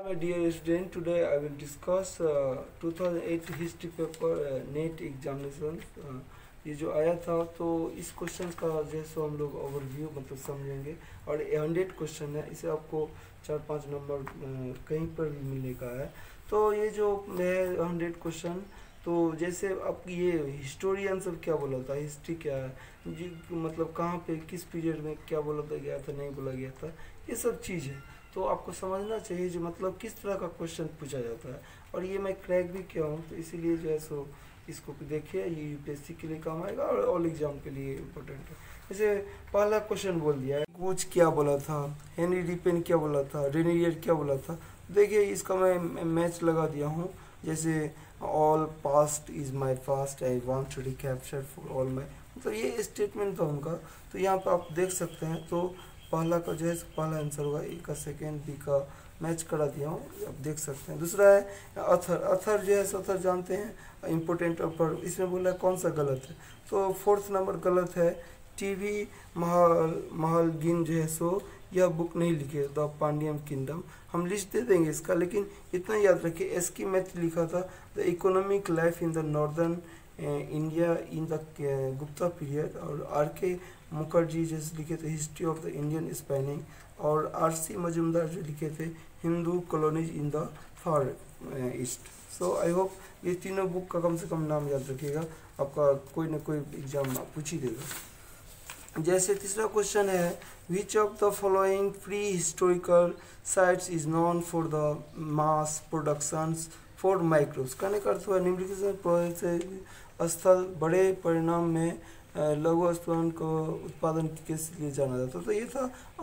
My dear student, today I will discuss 2008 history paper NET examination. ये जो आया था तो इस क्वेश्चन का जैसे हम लोग ओवरव्यू मतलब समझेंगे। और 100 क्वेश्चन है, इसे आपको 4-5 नंबर कहीं पर भी मिलेगा है। तो ये जो है 100 क्वेश्चन, तो जैसे अब ये हिस्टोरियन सब क्या बोला था, हिस्ट्री क्या है जी, मतलब कहाँ पे किस पीरियड में क्या बोला था गया था, नहीं बोला गया था, ये सब चीज़ है। तो आपको समझना चाहिए जो मतलब किस तरह का क्वेश्चन पूछा जाता है। और ये मैं क्रैक भी किया हूँ, तो इसीलिए जो है सो इसको देखिए, ये यूपीएससी के लिए काम आएगा और ऑल एग्जाम के लिए इम्पोर्टेंट है। जैसे पहला क्वेश्चन बोल दिया है, कोच क्या बोला था, हेनरी डिपेन क्या बोला था, रेनियर क्या बोला था। देखिए इसका मैं मैच लगा दिया हूँ। जैसे all past is my past, I want to recapture for all my, मतलब ये स्टेटमेंट था उनका। तो यहाँ पर आप देख सकते हैं। तो पहला का जो है पहला आंसर होगा, ए का सेकेंड, बी का मैच करा दिया हूँ, आप देख सकते हैं। दूसरा है अथर। अथर जो है अथर जानते हैं इम्पोर्टेंट, पर इसमें बोला है कौन सा गलत है। तो 4th नंबर गलत है। टीवी महालगिन जो है सो यह बुक नहीं लिखे, द पांड्यन किंगडम। हम लिस्ट दे देंगे इसका, लेकिन इतना याद रखिए, एस की मैथ लिखा था the economic life in the northern India in the Gupta period. और आर के मुखर्जी जैसे लिखे थे history of the Indian shipping. और आर.सी. मजूमदार जो लिखे थे Hindu colonies in the far east. So I hope ये तीनों बुक का कम से कम नाम याद रखिएगा, आपका कोई ना कोई एग्जाम पूछ ही देगा। जैसे तीसरा क्वेश्चन है, which of the following pre historic sites is known for the mass productions for microbes. कहने का अर्थ हुआ निम्नलिखित स्थल बड़े परिणाम में लघु स्तन को उत्पादन के लिए जाना जाता। तो ये था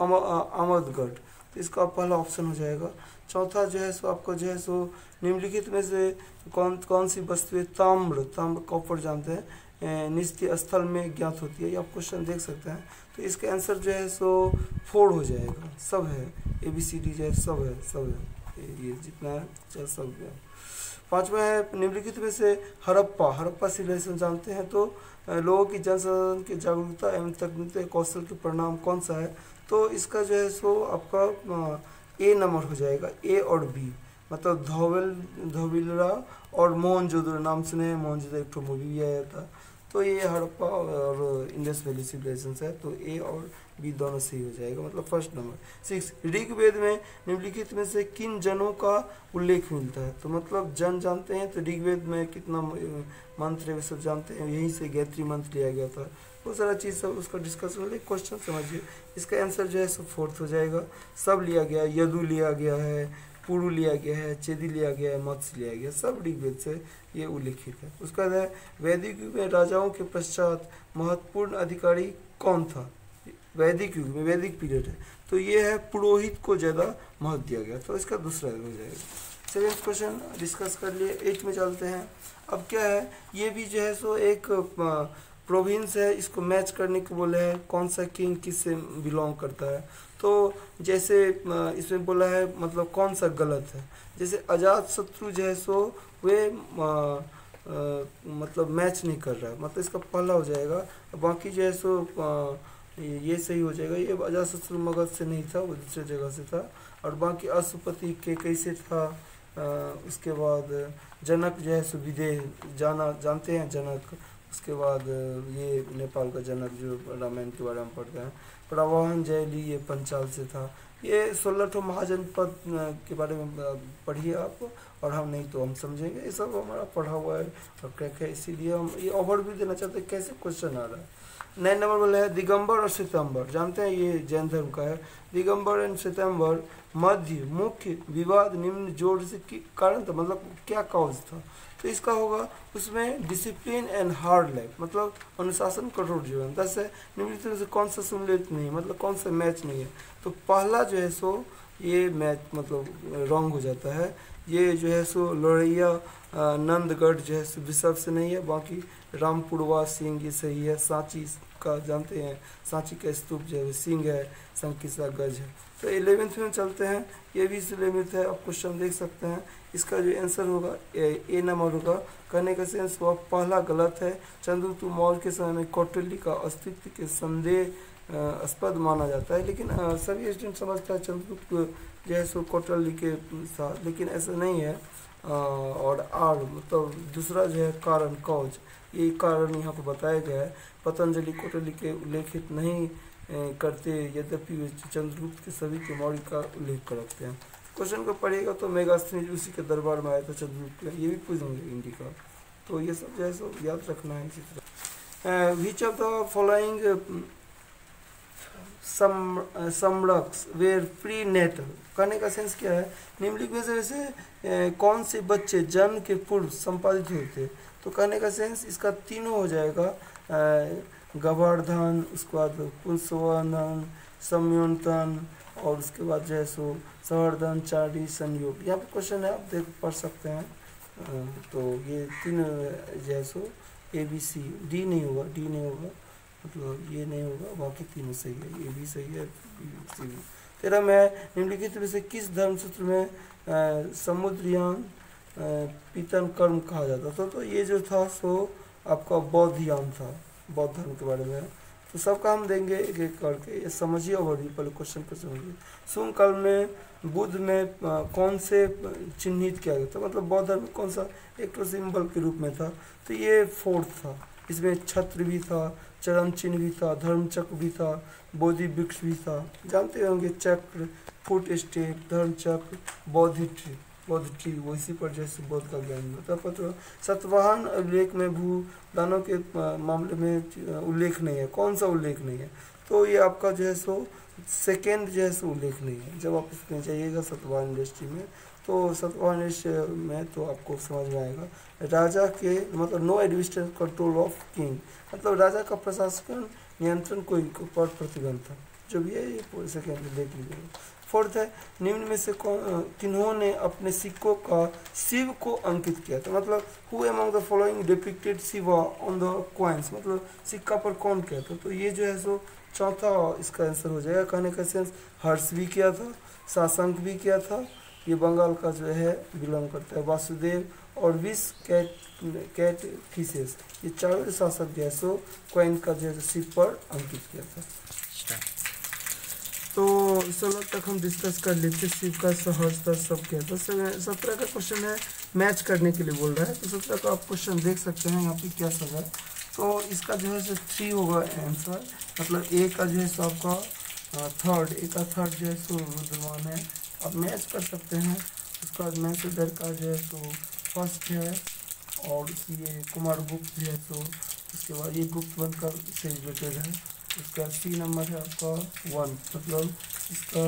अहमदगढ़, तो इसका पहला ऑप्शन हो जाएगा। चौथा जो है सो आपको जो है सो निम्नलिखित में से कौन सी वस्तुएं ताम्र कॉपर जानते हैं निश्चित स्थल में ज्ञात होती है। ये आप क्वेश्चन देख सकते हैं। तो इसका आंसर जो है सो 4 हो जाएगा, सब है, ABCD जो है सब है, ये जितना है सब है। पांचवा है निम्नलिखित में से हड़प्पा सिविलाइजेशन जानते हैं, तो लोगों की जनसाधारण की जागरूकता एवं तकनीकी कौशल के परिणाम कौन सा है। तो इसका जो है सो आपका ए नंबर हो जाएगा, ए और बी, मतलब धोबिलरा और मोहनजोदड़ो नाम सुने हैं, मोहनजोदड़ो एक मूवी भी आया था। तो ये हड़प्पा और इंडस वैली सिविलाइजेशन है, तो ए और बी दोनों सही हो जाएगा, मतलब फर्स्ट नंबर। 6 ऋग्वेद में निम्नलिखित में से किन जनों का उल्लेख मिलता है। तो मतलब जन जानते हैं, तो ऋग्वेद में कितना मंत्र है वे सब जानते हैं, यहीं से गायत्री मंत्र लिया गया था। बहुत सारा चीज़ सब उसका डिस्कशन हो, क्वेश्चन समझिए। इसका आंसर जो है सब 4th हो जाएगा। सब लिया गया, यदु लिया गया है, पुरु लिया गया है, चेदी लिया गया है, मत्स्य लिया गया, सब ऋग्वेद से ये उल्लिखित है। उसका है वैदिक युग में राजाओं के पश्चात महत्वपूर्ण अधिकारी कौन था। वैदिक युग में, वैदिक पीरियड है, तो ये है पुरोहित को ज़्यादा महत्व दिया गया, तो इसका दूसरा हो जाएगा। 7th क्वेश्चन डिस्कस कर लिए। 8 में चलते हैं। अब क्या है, ये भी जो है सो एक प्रोविंस है, इसको मैच करने को बोले हैं कौन सा किंग किससे बिलोंग करता है। तो जैसे इसमें बोला है मतलब कौन सा गलत है। जैसे अजात शत्रु जो है सो वे मतलब मैच नहीं कर रहा है, मतलब इसका पहला हो जाएगा। बाकी जो है सो ये सही हो जाएगा। ये अजात शत्रु मगध से नहीं था, वो दूसरे जगह से था। और बाकी अशुपति के कैसे था। उसके बाद जनक जो है सो विदेह जानते हैं जनक। उसके बाद ये नेपाल का जनक जो रामायण के बारे में पढ़ते हैं। प्रवाहन जयली ये पंचाल से था। ये 16 महाजनपद के बारे में पढ़िए आप, और हम नहीं तो हम समझेंगे, ये सब हमारा पढ़ा हुआ है और क्रैक है, इसीलिए हम ये ओवरव्यू देना चाहते हैं कैसे क्वेश्चन आ रहा है। 9 नंबर वाला है दिगंबर और श्वेतांबर, जानते हैं ये जैन धर्म का है। दिगंबर एंड श्वेतांबर मध्य मुख्य विवाद निम्न जोड़ से कारण था, मतलब क्या कॉज था। तो इसका होगा उसमें डिसिप्लिन एंड हार्ड लाइफ, मतलब अनुशासन कठोर जीवन। 10 है निम्नलिखित में से कौन सा सम्मिलित नहीं, मतलब कौन सा मैच नहीं है। तो पहला जो है सो ये मैच मतलब रॉन्ग हो जाता है। ये जो है सो लोरैया नंदगढ़ जो है सो विशव से नहीं है। बाकी रामपुरवा सिंह ये सही है। सांची का जानते हैं, सांची का स्तूप जो है सिंह है, संकिसा गज है। तो 11th में चलते हैं, ये भी सीमित है, आप क्वेश्चन देख सकते हैं। इसका जो आंसर होगा ए नंबर होगा। कहने का सेंस हुआ पहला गलत है। चंद्रगुप्त मौर्य के समय में कौटिल्य का अस्तित्व के संदेह स्पद माना जाता है, लेकिन सभी स्टूडेंट समझता है चंद्रगुप्त जो है सो कोटली के साथ, लेकिन ऐसा नहीं है। और आर मतलब दूसरा जो है कारण कॉज, ये कारण यहाँ पर बताया गया है। पतंजलि कोटली के उल्लेखित नहीं करते, यद्यपि वे चंद्रगुप्त के सभी के मौर्य का उल्लेख करते हैं। क्वेश्चन को पढ़िएगा तो मेगास्थनीज उसी के दरबार में आया था चंद्रगुप्त का, ये भी पूछेंगे हिंदी का, तो ये सब जो है सो याद रखना है। इसी तरह विच ऑफ द फॉलोइंग सम्रक्स वेर प्री नेटल, कहने का सेंस क्या है, निम्नलिखित में से वैसे कौन से बच्चे जन्म के पूर्व संपादित होते, तो कहने का सेंस इसका तीनों हो जाएगा, गवर्धन, उसके बाद पुंसवर्धन, संयोतन, और उसके बाद जो है सो संवर्धन, चारी, संयोग। यहाँ पे क्वेश्चन है, आप देख पढ़ सकते हैं। तो ये तीन जो है सो ABC, डी नहीं होगा, डी नहीं होगा, मतलब ये नहीं होगा, बाकी तीनों सही है, ये भी सही है, सी भी। तेरह में निम्नलिखित में से किस धर्मसूत्र में समुद्रयान पीतन कर्म कहा जाता था, तो ये जो था सो आपका बौद्धयान था, बौद्ध धर्म के बारे में। तो सबका हम देंगे एक एक करके, ये समझिए ओवरव्यू, पहले क्वेश्चन को समझिए। शुंग काल में बुद्ध में कौन से चिन्हित किया गया था, मतलब बौद्ध धर्म कौन सा एक तो सिंबल के रूप में था, तो ये फोर्थ था। इसमें छत्र भी था, चरण चिन्ह भी था, धर्म चक्र भी था, बोधि वृक्ष भी था, जानते होंगे, चक्र, फुट स्टेप, धर्म चक्र, बौद्धि ट्री, बौद्ध ट्री, वैसी पर जैसे बौद्ध का ज्ञान होता है। तो सतवाहन अभिलेख में भू दानों के मामले में उल्लेख नहीं है, कौन सा उल्लेख नहीं है, तो ये आपका जो है सो सेकेंड जो है सो उल्लेख नहीं है। जब आप इसमें जाइएगा सतवाहन इंडस्ट्री में, तो सतवाहन इंडस्ट्री में तो आपको समझ में आएगा, राजा के मतलब no administrative control of king, मतलब राजा का प्रशासन नियंत्रण कोई पर प्रतिबंध था, जो भी है ये सेकेंड देख लीजिएगा। फोर्थ है, निम्न में से किन्होंने अपने सिक्कों का शिव को अंकित किया था, मतलब who among the following depicted Shiva on the coins, मतलब सिक्का पर कौन किया था, तो ये जो है सो चौथा इसका आंसर हो जाएगा। कहने का सेंस हर्ष भी किया था, शासंक भी किया था, ये बंगाल का जो है बिलोंग करता है, वासुदेव और विश कैटफिसेस, ये चारों शासक जो है सो कॉइन का जो है शिव पर अंकित किया था। तो 16 तक हम डिस्कस कर लेते, शिव का सहजता सब क्या था। 17 का क्वेश्चन है, मैच करने के लिए बोल रहा है, तो 17 का आप क्वेश्चन देख सकते हैं यहाँ पे क्या सब है। तो इसका जो है सो 3 होगा आंसर, मतलब ए का जो है सो आपका थर्ड, ए का थर्ड जो है सो रुद्रमान है, आप मैच कर सकते हैं। उसका बाद मैसेजर का जो है सो फर्स्ट है, और ये कुमार गुप्त जो है सो, उसके बाद ये गुप्त बनकर से रिलेटेड है। इसका सी नंबर है आपका 1, मतलब इसका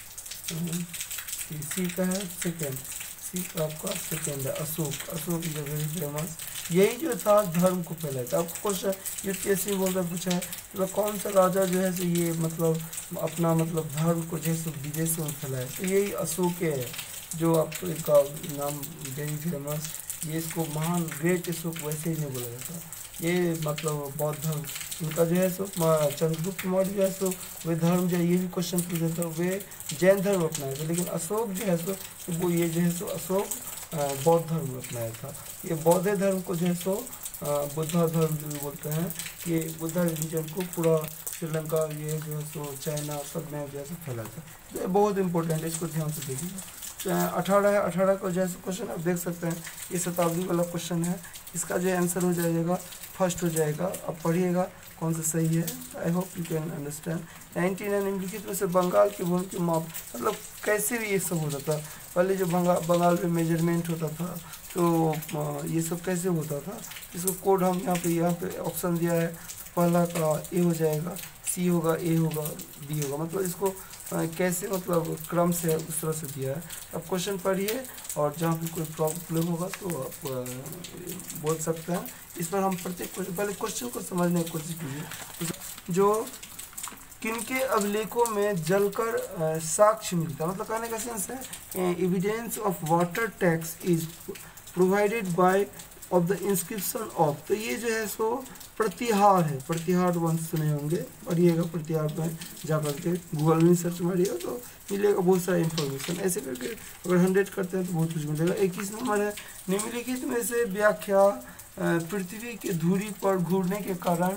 सी का है सेकेंड, सी का आपका सेकेंड है Ashok, Ashok is very famous, यही जो था धर्म को फैलाया था। आपको क्वेश्चन यूपीएससी बोल कर पूछा है, मतलब कौन सा राजा जो है सो ये मतलब अपना मतलब धर्म को जो है सो विदेश में फैलाया, तो यही अशोक है, जो आपको इसका नाम वेरी फेमस, ये इसको महान ग्रेट अशोक वैसे ही नहीं बोला जाता, ये मतलब बौद्ध धर्म उनका जो है सो चंद्रगुप्त मौर्य जो है सो वे धर्म जो है, ये भी क्वेश्चन पूछ देता है, वे जैन धर्म अपनाए थे, लेकिन अशोक जो है सो वो ये जो है सो अशोक बौद्ध धर्म अपनाया था। ये बौद्ध धर्म को जो है सो बुद्धा धर्म जो भी बोलते हैं, ये बुद्धा रिलीजन को पूरा श्रीलंका ये जो है सो चाइना सब में जो है सो फैला था। तो ये बहुत इंपॉर्टेंट है, इसको ध्यान से देखिएगा। 18 है, 18 को जैसे क्वेश्चन आप देख सकते हैं, ये शताब्दी वाला क्वेश्चन है, इसका जो आंसर हो जाएगा फर्स्ट हो जाएगा, अब पढ़िएगा कौन सा सही है। I hope you can understand. 19 है, निम्नलिखित में से बंगाल की भूमि की माप, मतलब कैसे भी ये सब होता था, पहले जो बंगाल में मेजरमेंट होता था, तो ये सब कैसे होता था, इसको कोड हम यहाँ पे ऑप्शन दिया है, पहला का ए हो जाएगा, सी होगा, ए होगा, बी होगा, मतलब इसको कैसे मतलब क्रम से उस तरह से दिया है। अब क्वेश्चन पढ़िए और जहाँ भी कोई प्रॉब्लम होगा तो आप बोल सकते हैं। इस पर हम प्रत्येक क्वेश्चन पहले क्वेश्चन को समझने की कोशिश कीजिए। जो किनके अभिलेखों में जलकर साक्ष्य मिलता है, मतलब कहने का सेंस है evidence of water tax is provided by of the inscription of, तो ये जो है सो प्रतिहार है, प्रतिहार वंश सुने होंगे, पढ़िएगा प्रतिहार में जा करके गूगल में सर्च मारिएगा तो मिलेगा बहुत सारा इन्फॉर्मेशन, ऐसे करके अगर 100 करते हैं तो बहुत कुछ मिलेगा। 21 नंबर है, निम्नलिखित में से व्याख्या पृथ्वी की धुरी पर घूरने के कारण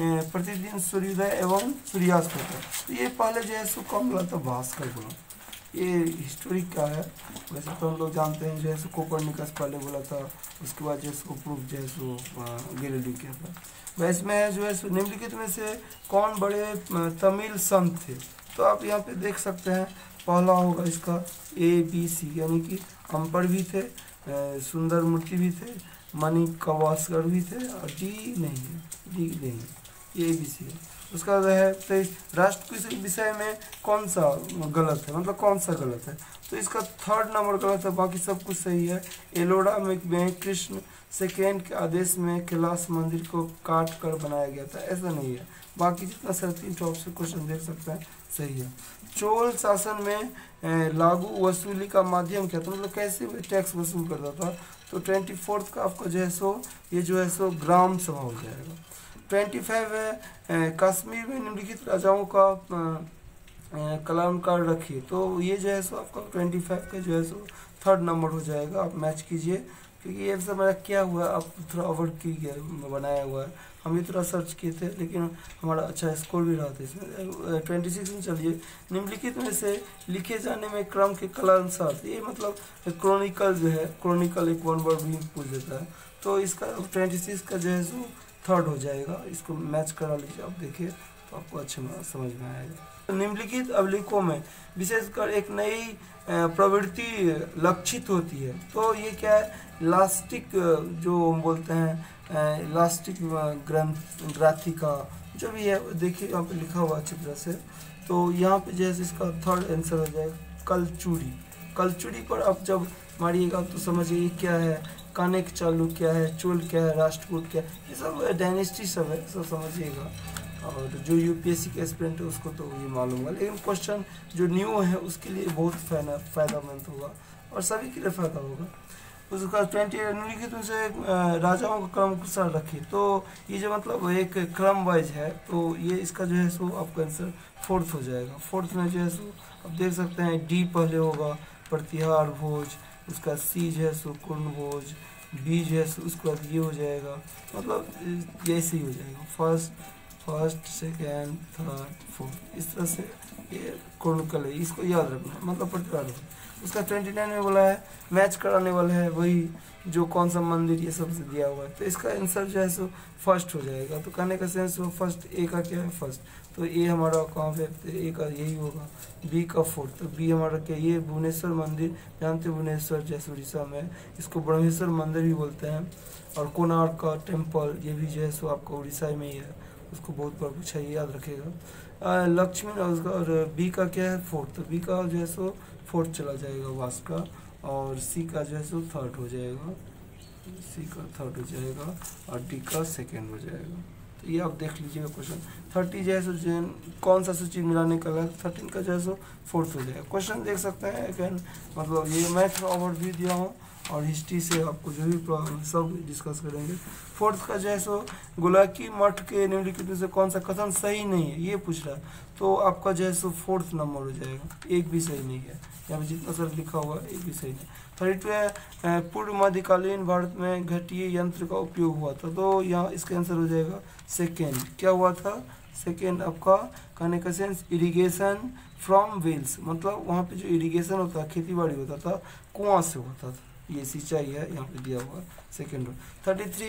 प्रतिदिन सूर्योदय एवं सूर्यास्त होता है, तो ये पहले जो है सो कम मिला था भास्कर को, ये हिस्टोरिक का है। वैसे तो हम लोग जानते हैं जो है सो कोपरनिकस पहले बोला था, उसके बाद जो है सो प्रूफ जो है सो गैलीलियो किया था। वैसे में जो है सो निम्नलिखित में से कौन बड़े तमिल संत थे? तो आप यहाँ पे देख सकते हैं, पहला होगा इसका ABC, यानी कि अम्पर भी थे, सुंदर मूर्ति भी थे, माणिक कवास्कर भी थे, और डी नहीं है, डी नहीं, ये ABC है। उसका है तो राष्ट्र के विषय में कौन सा गलत है, मतलब कौन सा गलत है? तो इसका 3rd नंबर गलत है, बाकी सब कुछ सही है। एलोरा में कृष्ण सेकेंड के आदेश में कैलाश मंदिर को काट कर बनाया गया था, ऐसा नहीं है। बाकी जितना सारे 3 टॉप से क्वेश्चन देख सकते हैं सही है। चोल शासन में लागू वसूली का माध्यम क्या था, मतलब कैसे टैक्स वसूल करता था? तो 24 का आपका जो है सो ये जो है सो ग्राम सभा हो जाएगा। 25 है कश्मीर में निम्नलिखित राजाओं का कलाकार रखिए, तो ये जो है सो आपका 25 का जो है सो 3rd नंबर हो जाएगा। आप मैच कीजिए, क्योंकि ये सब मेरा क्या हुआ आप थोड़ा ओवर की बनाया हुआ है, हम भी थोड़ा सर्च किए थे, लेकिन हमारा अच्छा स्कोर भी रहा था इसमें। 26 में चलिए, निम्नलिखित में से लिखे जाने में क्रम के कालानुसार, ये मतलब क्रॉनिकल जो है, क्रॉनिकल एक 1 वर्ड भी पूछ देता है, तो इसका 26 का जो है सो 3rd हो जाएगा। इसको मैच करा लीजिए, आप देखिए तो आपको अच्छे समझ में आएगा। निम्नलिखित अभिलेखों में विशेषकर एक नई प्रवृत्ति लक्षित होती है, तो ये क्या है? इलास्टिक जो बोलते हैं, इलास्टिक ग्राथिका जो भी है, देखिए यहाँ पे लिखा हुआ अच्छी तरह से। तो यहाँ पे जो है इसका 3rd आंसर हो जाएगा कलचुरी। कलचुरी पर आप जब मारिएगा तो समझिए क्या है, कानेक चालू क्या है, चोल क्या है, राष्ट्रकूट क्या है, ये सब डायनेस्टी सब है, सब समझिएगा। और जो UPSC के एस्पिरेंट है उसको तो ये मालूम होगा, लेकिन क्वेश्चन जो न्यू है उसके लिए बहुत फायदेमंद होगा और सभी के लिए फायदा होगा। उसका 20 निम्नलिखित में से राजाओं का क्रम अनुसार रखिए, तो ये जो मतलब एक क्रम वाइज है, तो ये इसका जो है सो आपका आंसर 4th हो जाएगा। 4th में जो है सो आप देख सकते हैं डी पहले होगा प्रतिहार भोज, उसका C जो है सो कुर्ण भोज, B जो है सो उसके बाद ये हो जाएगा, मतलब जैसे ही हो जाएगा फर्स्ट सेकेंड थर्ड फोर्थ, इस तरह से ये क्रॉनिकल है, इसको याद रखना है, मतलब प्रतिहार। उसका 29 में बोला है मैच कराने वाला है वही जो कौन सा मंदिर, ये सब से दिया हुआ है, तो इसका आंसर जो है सो 1st हो जाएगा। तो कहने का सेंस हो फर्स्ट, ए का क्या है 1st, तो ए हमारा कहाँ पे, ए का यही होगा। बी का 4th, तो बी हमारा क्या, ये भुवनेश्वर मंदिर, जानते हो भुवनेश्वर जैसे उड़ीसा में, इसको ब्रह्मेश्वर मंदिर भी बोलते हैं। और कोणार्क का टेम्पल, ये भी जो है सो आपका उड़ीसा में ही है, उसको बहुत बार पूछा, ये याद रखेगा। लक्ष्मी और बी का क्या है 4th, तो बी का जो है सो 4th चला जाएगा वास का, और सी का जो है सो 3rd हो जाएगा, सी का 3rd हो जाएगा, और डी का 2nd हो जाएगा। तो ये आप देख लीजिएगा क्वेश्चन। 30 जो है सो कौन सा सूची मिलाने का है, 13 का जो है सो 4th हो जाएगा। क्वेश्चन देख सकते हैं अगेन, मतलब ये मैथ का ओवरव्यू दिया हूँ और हिस्ट्री से आपको जो भी प्रॉब्लम सब डिस्कस करेंगे। 4th का जो है सो गुलाकी मठ के निम्नलिखित में से कौन सा कथन सही नहीं है, ये पूछ रहा है, तो आपका जो है सो 4th नंबर हो जाएगा, एक भी सही नहीं है, यहाँ पे जितना सर लिखा हुआ है एक भी सही नहीं। 32 है पूर्व मध्यकालीन भारत में घटिया यंत्र का उपयोग हुआ था, तो यहाँ इसका आंसर हो जाएगा 2nd। क्या हुआ था 2nd आपका, कहने का सेंस इरिगेशन फ्रॉम वेल्स, मतलब वहाँ पे जो इरिगेशन होता है, खेती बाड़ी होता था, कुआं से होता था, ये सिंचाई है, यहाँ पे दिया हुआ 2nd। 33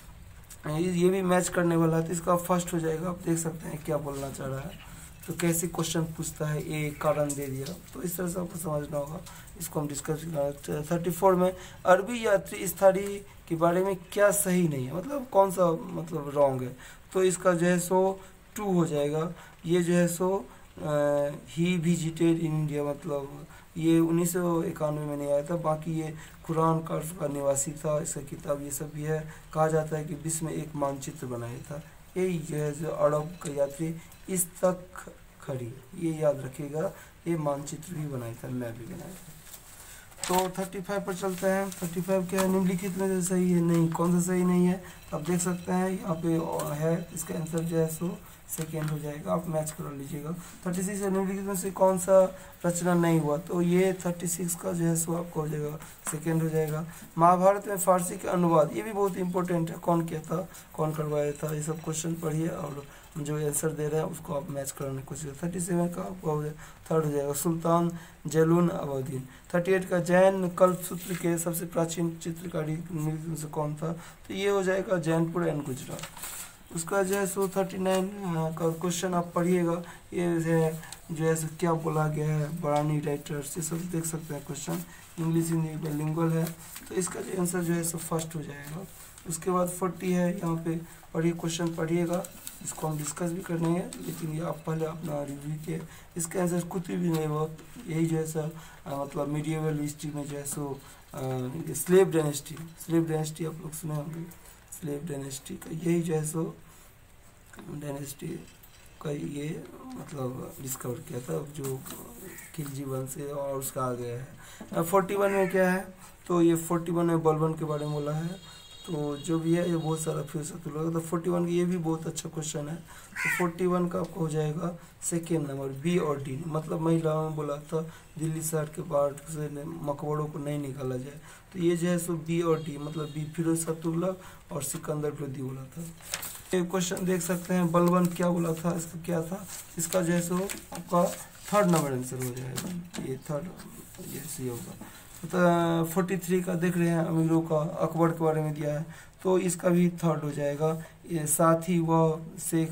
है ये भी मैच करने वाला है, तो इसका 1st हो जाएगा। आप देख सकते हैं क्या बोलना चाह रहा है, तो कैसे क्वेश्चन पूछता है, ये कारण दे दिया, तो इस तरह से आपको समझना होगा, इसको हम डिस्कस करना। 34 में अरबी यात्री स्थायी के बारे में क्या सही नहीं है, मतलब कौन सा मतलब रॉन्ग है, तो इसका जो है सो 2 हो जाएगा। ये जो है सो ही विजिटेड इन इंडिया, मतलब ये 1991 में नहीं आया था, बाकी ये कुरान का निवासी था, इसका किताब ये सब भी है। कहा जाता है कि विश्व में एक मानचित्र बनाया था, यही जो है जो अरब का यात्री इस तक खड़ी, ये याद रखिएगा, ये मानचित्र भी बनाया था, मैप भी बनाया था। तो 35 पर चलते हैं। 35 क्या है, निम्नलिखित में से सही है नहीं, कौन सा सही नहीं है, आप देख सकते हैं यहाँ पे है, इसका आंसर जो है सो 2nd हो जाएगा, आप मैच कर लीजिएगा। 36 है निम्नलिखित में से कौन सा रचना नहीं हुआ, तो ये 36 का जो है सो आपका हो जाएगा 2nd हो जाएगा। महाभारत में फारसी के अनुवाद, ये भी बहुत इंपॉर्टेंट है, कौन किया था, कौन करवाया था, ये सब क्वेश्चन पढ़िए और जो आंसर दे रहे हैं उसको आप मैच कराने की कोशिश। 37 का आपका हो जाए थर्ड हो जाएगा सुल्तान जैनुल अबदीन। 38 का जैन कल्पसूत्र के सबसे प्राचीन चित्रकारी में से कौन था, तो ये हो जाएगा जैनपुर एंड गुजरात। उसका जो है सो 39 का क्वेश्चन आप पढ़िएगा, ये है जो है सो क्या बोला गया है बरानी राइटर्स, ये सब देख सकते हैं क्वेश्चन, इंग्लिश हिंदी बाइलिंगुअल है, तो इसका जो आंसर जो है सो फर्स्ट हो जाएगा। उसके बाद 40 है, यहाँ पे पढ़िए क्वेश्चन पढ़िएगा, इसको हम डिस्कस भी करने हैं, लेकिन ये आप पहले अपना रिव्यू किए। इसका आंसर कुछ भी नहीं हुआ, यही जो है सर मतलब मीडिएवल हिस्ट्री में जो है सो स्लेव डायनेस्टी आप लोग सुने होंगे, स्लेव डायनेस्टी का यही जो है सो डायनेस्टी का ये मतलब डिस्कवर किया था, जो खिलजी वंश से और उसका आ गया है। 41 में क्या है, तो ये 41 में बलबन के बारे में बोला है, तो जो भी है ये बहुत सारा फ्यूचर तो लगा, तो 41 की ये भी बहुत अच्छा क्वेश्चन है। तो 41 का आपको हो जाएगा सेकेंड नंबर बी और डी, मतलब महिलाओं में बोला था दिल्ली शहर के बाहर से मकबरों को नहीं निकाला जाए, तो ये जो है सो बी और डी, मतलब बी फिरोज शाह तुगलक और सिकंदर लोदी बोला था। ये क्वेश्चन देख सकते हैं बलबन क्या बोला था, इसका क्या था, इसका जो है सो आपका थर्ड नंबर आंसर हो जाएगा, ये थर्ड ये सी होगा। तो 43 का देख रहे हैं अमीरों का अकबर के बारे में दिया है, तो इसका भी थर्ड हो जाएगा। ये साथ ही वह शेख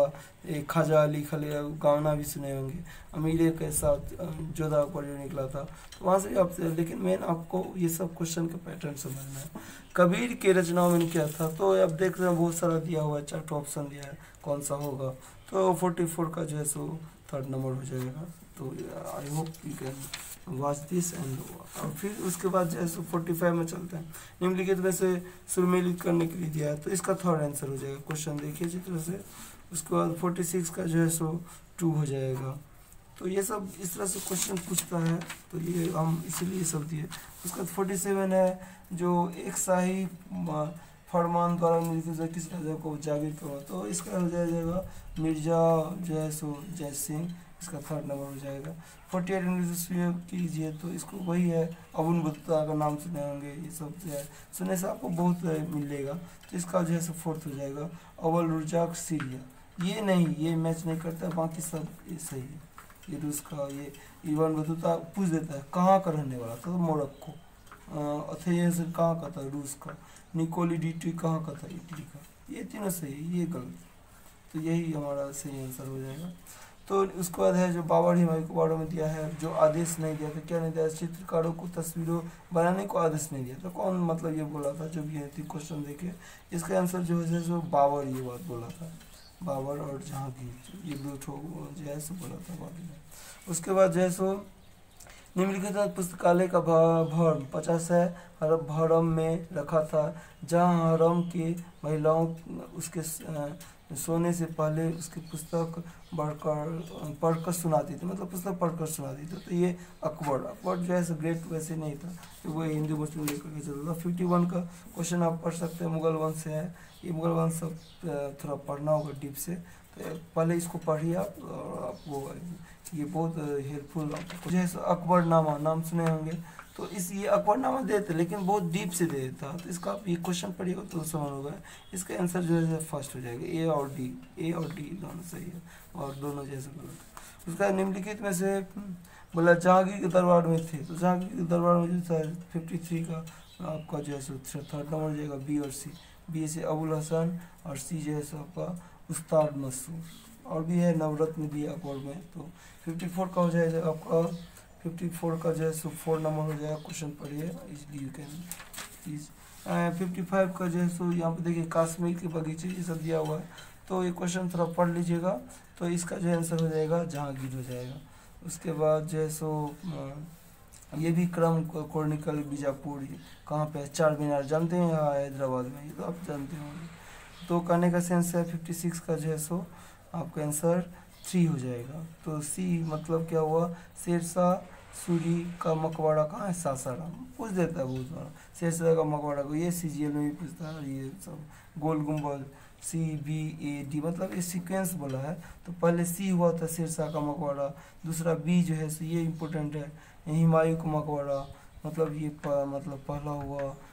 ख्वाजा अली खलील गाना भी सुने होंगे, अमीर के साथ जोधा अकबर जो निकला था, तो वहाँ से आपसे, लेकिन मेन आपको ये सब क्वेश्चन का पैटर्न समझना है। कबीर के रचनाओं में क्या था, तो आप देख रहे हैं बहुत सारा दिया हुआ है, 4 ऑप्शन दिया है कौन सा होगा, तो 44 का जो है सो थर्ड नंबर हो जाएगा। तो I hope you can watch this end, और फिर उसके बाद जो है सो 45 में चलते हैं, निम्नलिखित में से सुमेलित करने के लिए दिया है, तो इसका थर्ड आंसर हो जाएगा, क्वेश्चन देखिए चित्र से। उसके बाद 46 का जो है सो 2 हो जाएगा, तो ये सब इस तरह से क्वेश्चन पूछता है, तो ये हम इसीलिए सब दिए। उसके बाद 47 है, जो एक शाही फरमान द्वारा नियुक्त किस राजा को जागीर करो, तो इसका हो जाएगा मिर्जा जो है सो जय सिंह, इसका थर्ड नंबर हो जाएगा। 48 इंग्लिश कीजिए, तो इसको वही है अबुल बतूता का नाम सुने होंगे, ये सब जो है सुनने से आपको बहुत मिलेगा, तो इसका जो है सो फोर्थ हो जाएगा। अवल रुजाक सीरिया, ये नहीं, ये मैच नहीं करता, बाकी सब ये सही है। ये रूस का, ये इवन बतूता पूछ देता है कहाँ का रहने वाला था, तो मोरक्को। अथेंस कहाँ का था, रूस का। निकोली डिटी कहाँ का था, इटली का। ये तीनों सही, ये गलत, तो यही हमारा सही आंसर हो जाएगा। तो उसके बाद है जो बाबर हुमायूं के बारे में दिया है, जो आदेश नहीं दिया था, क्या नहीं दिया, चित्रकारों को तस्वीरों बनाने को आदेश नहीं दिया था, कौन मतलब ये बोला था, जो भी है क्वेश्चन देखे, इसका आंसर जो है सो बाबर ये बात बोला था, बाबर और जहांगीर, ये दो जो है सो बोला था बाद में। उसके बाद जो है सो निम्नलिखित पुस्तकालय का भरण 50 है, हरम में रखा था, जहाँ हरम की महिलाओं उसके सोने से पहले उसकी पुस्तक पढ़कर सुनाती थी, मतलब पुस्तक पढ़कर सुनाती थी, तो ये अकबर जो है सो ग्रेट वैसे नहीं था, तो वो हिंदू मुस्लिम लेकर के चलता था। 51 का क्वेश्चन आप पढ़ सकते हैं, मुगल वंश से है, ये मुगल वंश सब थोड़ा पढ़ना होगा डीप से, तो पहले इसको पढ़िए आप, और आपको ये बहुत हेल्पफुल आपको जो है अकबरनामा नाम सुने होंगे, तो इस ये अकबरनामा देते लेकिन बहुत डीप से दे देता, तो इसका आप ये क्वेश्चन पढ़िएगा तो समझ होगा। इसका आंसर जो है फर्स्ट हो जाएगा, ए और डी दोनों सही है, और दोनों जैसे गलत। उसका निम्नलिखित में से बोला जहांगीर के दरबार में थे, तो जहांगीर के दरबार में जो था 53 का आपका जो है थर्ड नंबर हो जाएगा, बी और सी। बी से अबुल हसन और सी जो है आपका उस्ताद मसूर, और भी है नवरत्न भी अकबर में। तो 54 का हो जाएगा आपका, 54 का जो है सो 4 नंबर हो जाएगा, क्वेश्चन पढ़िए इजली यू कैन प्लीज। 55 का जो है सो यहाँ पे देखिए कश्मीर के बगीचे ये सब दिया हुआ है, तो ये क्वेश्चन थोड़ा पढ़ लीजिएगा, तो इसका जो आंसर हो जाएगा जहांगीर हो जाएगा। उसके बाद जो है सो ये भी क्रम कोर्निकल बीजापुर कहाँ पे है, चार मीनार जानते हैं, यहाँ हैदराबाद में, ये तो आप जानते होंगे। तो कहने का सेंस है 56 का जो है सो आपका आंसर 3 हो जाएगा। तो सी मतलब क्या हुआ, शेरशाह सूरी का मकबरा कहाँ है, सासाराम, पूछ देता है बहुत बार शेरशाह का मकबरा को, ये सीजीएल में भी पूछता है, ये सब गोल गुम्बद CBAD, मतलब ये सीक्वेंस बोला है, तो पहले सी हुआ था शेरशाह का मकबरा, दूसरा बी जो है सो ये इम्पोर्टेंट है, हुमायूं का मकबरा, मतलब ये मतलब पहला हुआ,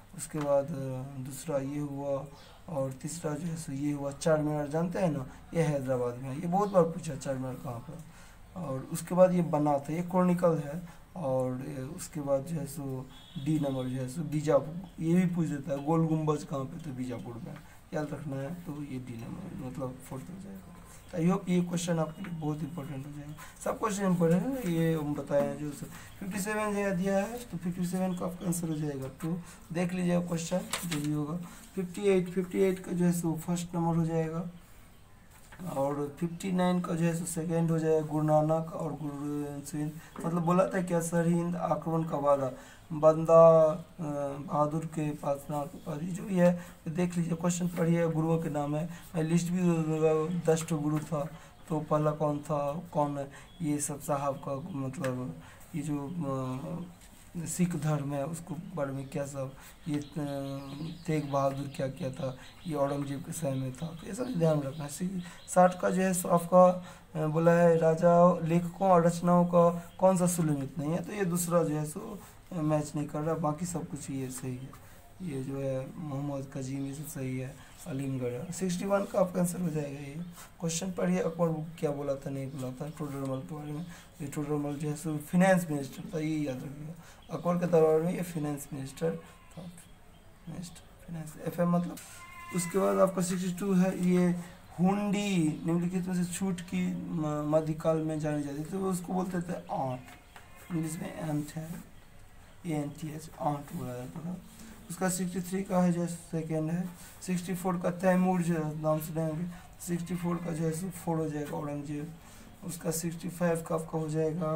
उसके बाद दूसरा ये हुआ, और तीसरा जो है सो ये हुआ चार मीनार, जानते हैं ना, ये हैदराबाद में है। ये बहुत बार पूछा चार मीनार कहाँ पर। और उसके बाद ये बना था, ये क्रॉनिकल है। और उसके बाद जो है सो डी नंबर जो है सो बीजापुर, ये भी पूछ देता है गोल गुम्बज कहाँ पे, तो बीजापुर में याद रखना है। तो ये डी नंबर मतलब फोर्थ हो जाएगा। आई होप ये क्वेश्चन आपके लिए बहुत इंपॉर्टेंट हो जाएगा। सब क्वेश्चन इंपॉर्टेंट है, ये हम बताए हैं। जो 57 जो दिया है, तो 57 का आपका आंसर हो जाएगा 2। देख लीजिएगा क्वेश्चन जो भी होगा। 58 का जो है सो फर्स्ट नंबर हो जाएगा। और 59 का जो है सो सेकेंड हो जाएगा, गुरु नानक और गुरु सिंह। मतलब बोला था क्या, सरहिंद आक्रमण का वादा, बंदा बहादुर के पास ना के पास, जो भी है देख लीजिए। क्वेश्चन पढ़िए, गुरुओं के नाम है, मैं लिस्ट भी 10 गुरु था। तो पहला कौन था, कौन है, ये सब साहब का मतलब ये जो सिख धर्म है उसको बारे में क्या सब, ये तेग बहादुर क्या क्या था, ये औरंगजेब के समय में था। तो ये सब ध्यान रखना है। 60 का जो है सो आपका बोला है राजा लेखकों और रचनाओं का कौन सा सुलमित नहीं है, तो ये दूसरा जो है सो मैच नहीं कर रहा, बाकी सब कुछ ये सही है। ये जो है मोहम्मद कजीम, ये सब सही है। अलीमगढ़ 61 का आपका आंसर हो जाएगा। ये क्वेश्चन पढ़िए, अकबर क्या बोला था नहीं बोला था टोडरमल के बारे में। ये टोडरमल जो है सो फिनेंस मिनिस्टर था, ये याद रखिएगा। अकबर के दरबार में ये फिनेंस मिनिस्टर था। फिनेंस FM मतलब। उसके बाद आपका 62 है, ये हुंडी निम्नलिखित में से छूट की मध्यकाल में जानी जाती थी, तो उसको बोलते थे आंट, इंग्लिश में एंट है, ANTH आंट बोला जाता था। उसका 63 का है जो सेकेंड है। 64 का तैमूर जो नाम सुनेंगे, 64 का जो है सो 4 हो जाएगा, औरंगजेब। उसका 65 का आपका हो जाएगा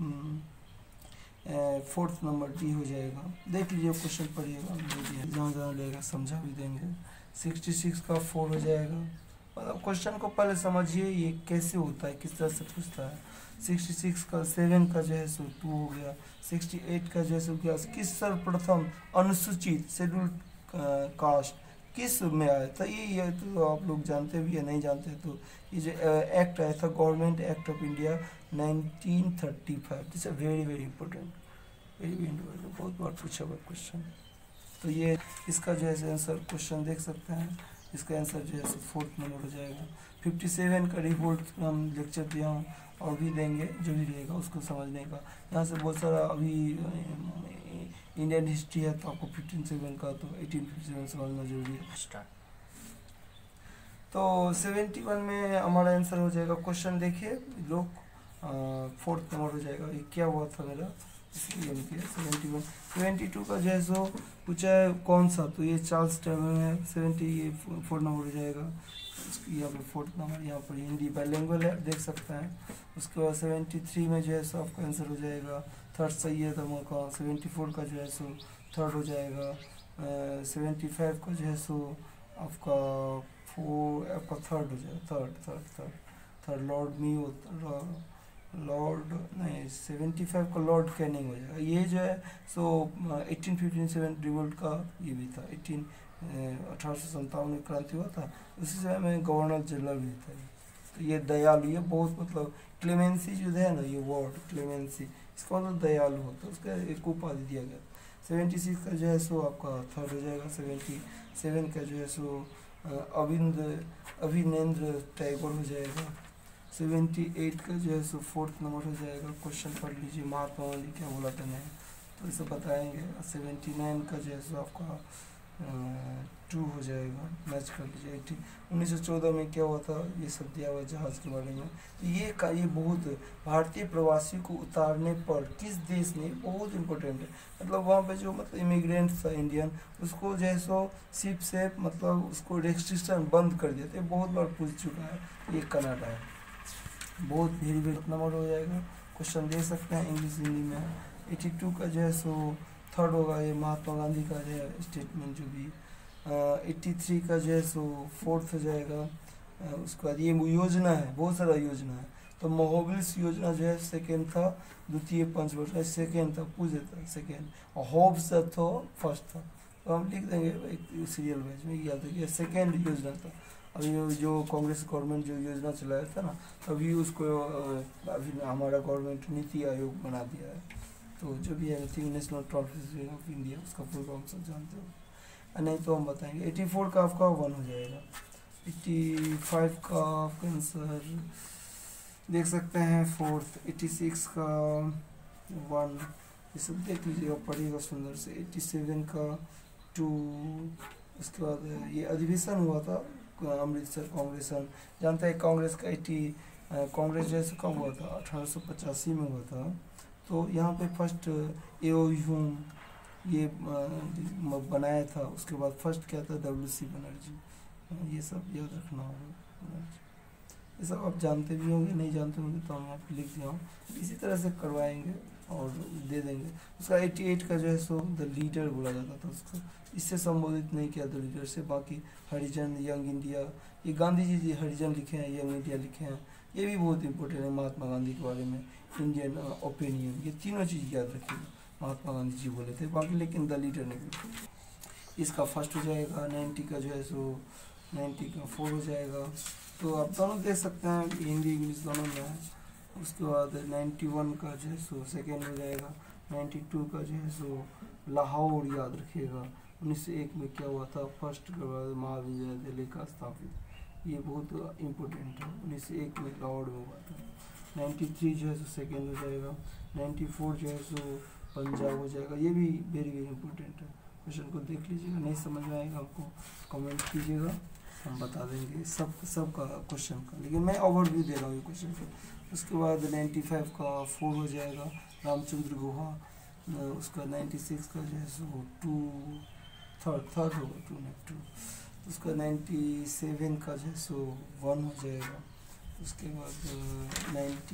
फोर्थ नंबर डी हो जाएगा। देख लीजिए क्वेश्चन पढ़िएगा, जहाँ जहाँ लेगा समझा भी देंगे। 66 का 4 हो जाएगा। मतलब क्वेश्चन को पहले समझिए ये कैसे होता है, किस तरह से पूछता है। 66 का 7 का जो है सो 2 हो गया। 68 का जो है सो क्या, किस सर्वप्रथम अनुसूचित शेड्यूल कास्ट किस में आया था, ये तो आप लोग जानते भी या नहीं जानते। तो ये जो एक्ट आया था, government act of India 1935, this very very important, बहुत बार पूछा हुआ क्वेश्चन। तो ये इसका जो है आंसर क्वेश्चन देख सकते हैं, इसका आंसर जो है फोर्थ नंबर हो जाएगा। 57 का रिपोर्ट हम लेक्चर दिया हूँ, और भी देंगे, जो भी रहेगा उसको समझने का। यहाँ से बहुत सारा अभी इंडियन हिस्ट्री है, तो आपको 57 का तो 1857 समझना जरूरी है। स्टार्ट। तो 71 में हमारा आंसर हो जाएगा। क्वेश्चन देखिए लोग, फोर्थ नंबर हो जाएगा। ये क्या हुआ था मेरा, इसलिए 71। 72 का जो है सो पूछा है कौन सा, तो ये चार्ल्स डार्विन है। 70 ये 4 नंबर हो जाएगा। यहाँ पे फोर्थ नंबर, यहाँ पर हिंदी बाइलिंगुअल है, देख सकते हैं। उसके बाद 73 में जो है सो आपका आंसर हो जाएगा थर्ड, सैयद अहमद खान। 74 का जो है सो थर्ड हो जाएगा। 75 का जो है सो आपका आपका थर्ड हो जाएगा, थर्ड लॉर्ड मी लॉर्ड नहीं, 75 का लॉर्ड कैनिंग हो जाएगा। ये जो है सो 1857 रिवोल्ट का ये भी था। 1857 में क्रांति हुआ था, उसी समय में गवर्नर जनरल भी था। तो ये दयालु, ये बहुत मतलब क्लेमेंसी जो है ना, ये वर्ड क्लेमेंसी, इसका मतलब दयालु होता है, उसका एक उपाधि दिया गया। 76 का जो है सो आपका थर्ड हो जाएगा। 77 का जो है सो अभिनेंद्र टैगोर हो जाएगा। 78 का जो है सो फोर्थ नंबर हो जाएगा। क्वेश्चन पढ़ लीजिए, महात्मा गांधी क्या बोला था नहीं, तो इसे बताएंगे। 79 का जो है सो आपका 2 हो जाएगा, मैच कर लीजिए। 1914 में क्या हुआ था, ये सब दिया हुआ जहाज़ के बारे में। ये बहुत भारतीय प्रवासी को उतारने पर किस देश ने, बहुत इंपॉर्टेंट है, मतलब वहाँ पे जो मतलब इमिग्रेंट था इंडियन, उसको जो है सो शिप से मतलब उसको रेस्ट्रिक्शन बंद कर दिया था। बहुत बार पूछ चुका है, ये कनाडा है। बहुत वेरी नंबर हो जाएगा। क्वेश्चन दे सकते हैं इंग्लिश हिंदी में। 82 का जो है सो थर्ड होगा, ये महात्मा गांधी का जो है स्टेटमेंट जो भी। 83 का जो है सो फोर्थ हो जाएगा। उसके बाद ये योजना है, बहुत सारा योजना है, तो मोबिल्स योजना जो है सेकेंड था। द्वितीय पंचवर्ष सेकेंड था, पूछ देता सेकेंड। और होब्स तो फर्स्ट था, तो हम लिख देंगे एक सीरियल वाइज में, याद रखिए सेकेंड योजना था। अभी जो कांग्रेस गवर्नमेंट जो योजना चलाया था ना, अभी उसको अभी हमारा गवर्नमेंट नीति आयोग बना दिया है। तो जो भी है नेशनल ट्रांसपोर्ट ऑफ इंडिया, उसका फुल फॉर्म सब जानते हो। नहीं तो हम बताएंगे। 84 का आपका 1 हो जाएगा। 85 का आपका आंसर देख सकते हैं 4th। 86 का 1, ये सब देख लीजिएगा, पढ़िएगा सुंदर से। 87 का 2, उसके बाद ये अधिवेशन हुआ था अमृतसर कांग्रेस, जानते हैं कांग्रेस का 80 कांग्रेस जैसे कब हुआ था, 1885 में हुआ था। तो यहाँ पे फर्स्ट एओ ह्यूम ये बनाया था। उसके बाद फर्स्ट क्या था, WC बनर्जी। ये सब याद रखना होगा, ये सब आप जानते भी होंगे, नहीं जानते होंगे तो हम यहाँ पे लिख दिया हूँ। इसी तरह से करवाएंगे और दे देंगे। उसका 88 का जो है सो द लीडर बोला जाता था उसको, इससे संबोधित नहीं किया द लीडर से। बाकी हरिजन, यंग इंडिया, ये गांधी जी हरिजन लिखे हैं, यंग इंडिया लिखे हैं, ये भी बहुत इंपॉर्टेंट है महात्मा गांधी के बारे में। इंडियन ओपिनियन, ये तीनों चीज़ याद रखिएगा, महात्मा गांधी जी बोले थे। बाकी लेकिन द लीडर ने भी। इसका फर्स्ट हो जाएगा। 90 का जो है सो 90 का 4 हो जाएगा। तो आप दोनों देख सकते हैं, हिंदी इंग्लिश दोनों में है। उसके बाद 91 का जो है सो सेकेंड हो जाएगा। 92 का जो है सो लाहौर याद रखिएगा। 1901 में क्या हुआ था, फर्स्ट महाविद्यालय दिल्ली का स्थापित, ये बहुत इम्पोर्टेंट है। 1901 में लाहौर में हुआ था। 93 जो है सो सेकेंड हो जाएगा। 94 जो है सो पंजाब हो जाएगा। ये भी वेरी वेरी इंपॉर्टेंट है। क्वेश्चन को देख लीजिएगा, नहीं समझ में आएगा आपको कमेंट कीजिएगा, हम बता देंगे सब का क्वेश्चन का, लेकिन मैं ओवरव्यू दे रहा हूँ ये क्वेश्चन का। उसके बाद 95 का 4 हो जाएगा, रामचंद्र गुहा। उसका 96 का जो है सो 2 थर्ड होगा, 2। उसका 97 का जो है सो 1 हो जाएगा। उसके बाद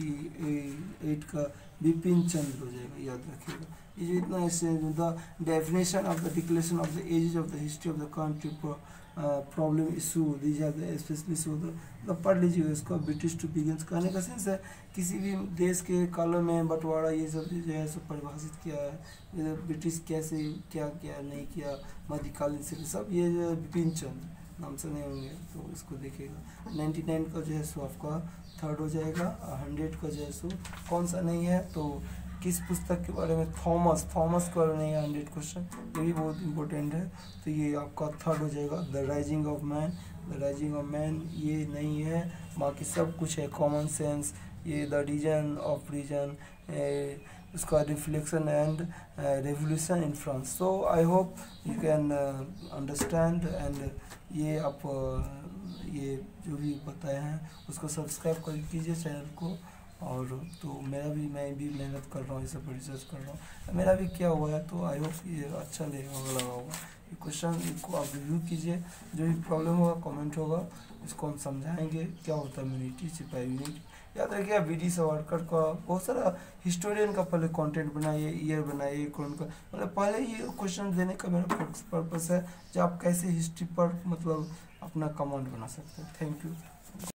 98 का बिपिन चंद्र हो जाएगा, याद रखिएगा। ये जो इतना ऐसे the definition of the declaration of the ages of the history of the country problem issue, these are the specially issue the पढ़ लीजिएगा इसको। ब्रिटिश टू बिगिंस कहने का सेंस है किसी भी देश के कालों में बंटवारा, ये सब जो है सब परिभाषित किया है। ब्रिटिश कैसे क्या क्या नहीं किया, मध्यकालीन से सब, ये बिपिन चंद्र नाम से नहीं होंगे तो इसको देखिएगा। 99 का जो है सो आपका 3rd हो जाएगा। 100 का जो है सो कौन सा नहीं है, तो किस पुस्तक के बारे में, थॉमस के बारे में नहीं है 100 क्वेश्चन, ये भी बहुत इंपॉर्टेंट है। तो ये आपका 3rd हो जाएगा। द राइजिंग ऑफ मैन ये नहीं है, बाकी सब कुछ है। कॉमन सेंस, ये द रीजन ऑफ रीजन, उसका reflection and revolution in France. So I hope you can understand and ये आप ये जो भी बताए हैं उसको सब्सक्राइब कर कीजिए चैनल को। और तो मैं भी मेहनत कर रहा हूँ, ये सब रिसर्च कर रहा हूँ, मेरा भी क्या हुआ है। तो आई होप ये अच्छा लगा होगा ये क्वेश्चन, इसको आप रिव्यू कीजिए। जो भी प्रॉब्लम होगा कमेंट होगा, इसको हम समझाएंगे क्या होता है इम्यूनिटी, सिपाही यूनिट। याद रखिए BD सावरकर का बहुत सारा हिस्टोरियन का पहले कंटेंट बनाइए, ईयर बनाइए, कौन का, मतलब पहले ये क्वेश्चन देने का मेरा पर्पस है, जब आप कैसे हिस्ट्री पर मतलब अपना कमांड बना सकते हैं। Thank you.